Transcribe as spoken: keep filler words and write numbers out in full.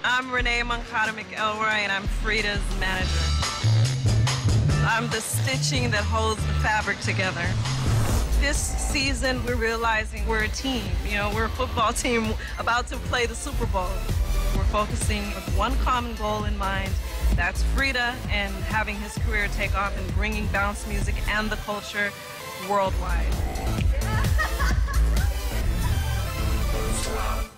I'm Renee McElroy, and I'm Freedia's manager. I'm the stitching that holds the fabric together. This season, we're realizing we're a team. You know, we're a football team about to play the Super Bowl. We're focusing with one common goal in mind. That's Freedia and having his career take off and bringing bounce music and the culture worldwide.